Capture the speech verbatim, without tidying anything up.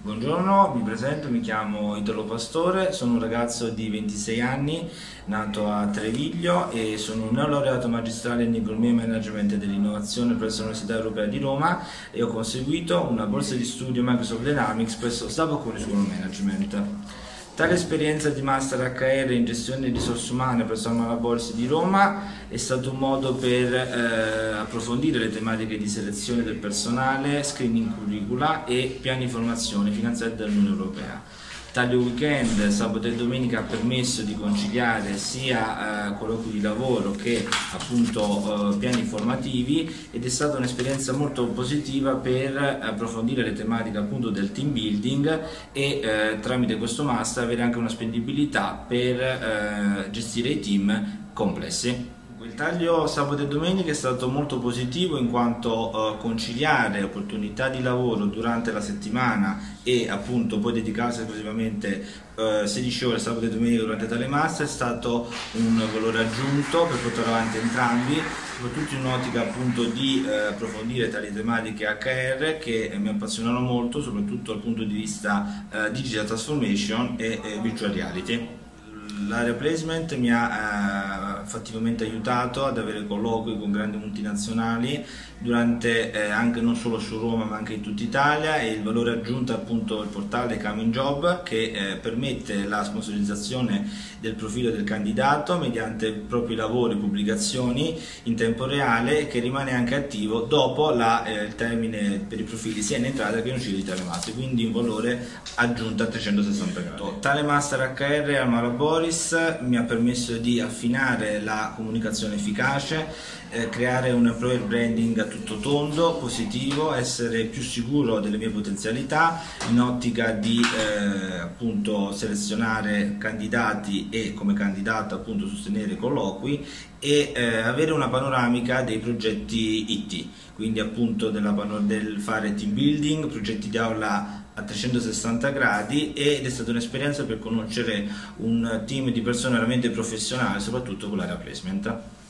Buongiorno, mi presento, mi chiamo Italo Pastore, sono un ragazzo di ventisei anni, nato a Treviglio e sono un neolaureato magistrale in economia e management dell'innovazione presso l'Università Europea di Roma e ho conseguito una borsa di studio Microsoft Dynamics presso Staff Bocconi School of Management. Tale esperienza di Master H R in gestione di risorse umane presso la Malaborsi di Roma è stato un modo per eh, approfondire le tematiche di selezione del personale, screening curricula e piani di formazione finanziati dall'Unione Europea. Tale weekend, sabato e domenica, ha permesso di conciliare sia eh, colloqui di lavoro che appunto eh, piani formativi ed è stata un'esperienza molto positiva per approfondire le tematiche appunto del team building e eh, tramite questo master avere anche una spendibilità per eh, gestire i team complessi. Il taglio sabato e domenica è stato molto positivo in quanto eh, conciliare opportunità di lavoro durante la settimana e appunto poi dedicarsi esclusivamente eh, sedici ore sabato e domenica durante tale master è stato un valore aggiunto per portare avanti entrambi, soprattutto in un'ottica appunto di eh, approfondire tali tematiche H R che eh, mi appassionano molto, soprattutto dal punto di vista eh, digital transformation e eh, virtual reality. L'area placement mi ha eh, fattivamente aiutato ad avere colloqui con grandi multinazionali durante eh, anche non solo su Roma ma anche in tutta Italia, e il valore aggiunto è appunto il portale Coming Job che eh, permette la sponsorizzazione del profilo del candidato mediante propri lavori e pubblicazioni in tempo reale e che rimane anche attivo dopo la, eh, il termine per i profili sia in entrata che in uscita di tale master, quindi un valore aggiunto a trecentosessanta gradi. Tale master H R al Malaboris mi ha permesso di affinare la comunicazione efficace, eh, creare un employer branding a tutto tondo, positivo, essere più sicuro delle mie potenzialità in ottica di eh, appunto selezionare candidati e come candidato appunto sostenere colloqui e eh, avere una panoramica dei progetti I T, quindi appunto della, del fare team building, progetti di aula a trecentosessanta gradi, ed è stata un'esperienza per conoscere un team di persone veramente professionali, soprattutto con l'area placement.